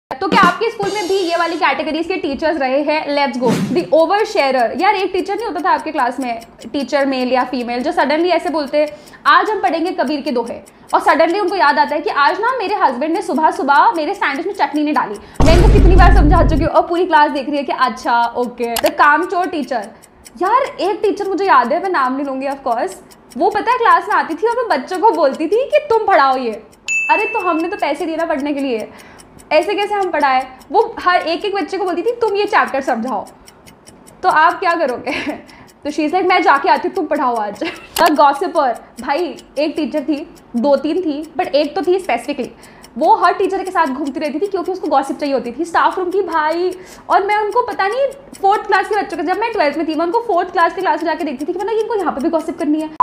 तो क्या आपके स्कूल में भी ये वाली कैटेगरीज के टीचर्स रहे हैं? Let's go. The over sharer. यार एक टीचर नहीं होता था आपके क्लास में, टीचर मेल या फीमेल, जो सडनली ऐसे बोलते हैं आज हम पढ़ेंगे कबीर के दोहे, और सडनली उनको याद आता है कि आज ना मेरे हस्बैंड ने सुबह सुबह मेरे सैंडविच में चटनी नहीं डाली। मैं इनको कितनी बार समझा चुकी हूँ और पूरी क्लास देख रही है कि अच्छा ओके। द कामचोर टीचर। यार एक टीचर मुझे याद है, मैं नाम नहीं लूंगी ऑफ कोर्स, वो पता है क्लास में आती थी और मैं बच्चों को बोलती थी कि तुम पढ़ाओ ये। अरे तो हमने तो पैसे दिए ना पढ़ने के लिए, ऐसे कैसे हम पढ़ाए? वो हर एक एक बच्चे को बोलती थी तुम ये चैप्टर समझाओ। तो आप क्या करोगे? तो शी इज लाइक मैं जाके आती हूँ, तुम पढ़ाओ आज। गॉसिपर। भाई एक टीचर थी, 2-3 थी, बट एक तो थी स्पेसिफिकली, वो हर टीचर के साथ घूमती रहती थी क्योंकि उसको गॉसिप चाहिए होती थी स्टाफ रूम की भाई। और मैं उनको पता नहीं 4th क्लास के बच्चों के, जब मैं 12th में थी, मैं उनको 4th क्लास के क्लास में जाके देखती थी कि मतलब इनको यहाँ पे भी गॉसिप करनी है,